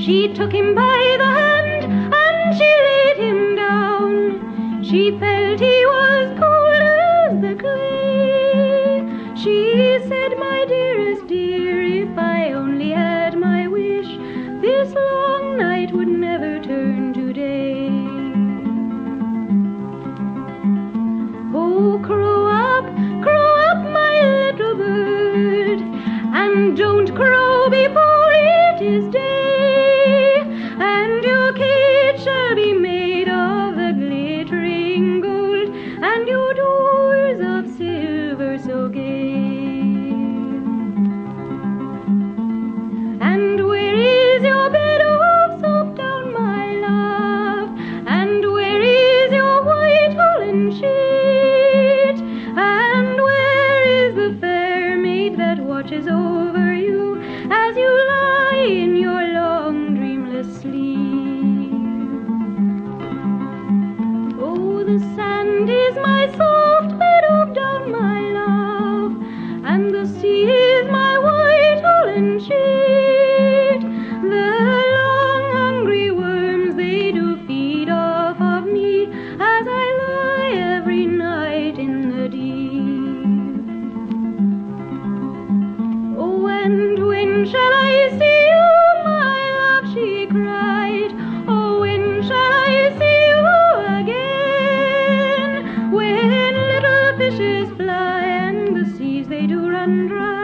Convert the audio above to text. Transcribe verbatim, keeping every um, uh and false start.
She took him by the hand and she laid him down. She felt he was cold as the clay. She said, my dearest dear, if I only had my wish, this long night would never turn to day. Oh, crow up, crow up, my little bird, and don't crow before it is day, and your cage shall be made of the glittering gold, and your doors of silver so gay. And where is your bed of soap down, my love? And where is your white woolen sheet? And where is the fair maid that watches over you as you lie in your long dreamless sleep? Oh, the sand is my soft bed of down, my love, and the sea is my white woolen sheet. The long hungry worms, they do feed off of me as I lie every night in the deep. Oh, and when shall I see you, my love, she cried. Oh, when shall I see you again? When little fishes fly and the seas they do run dry,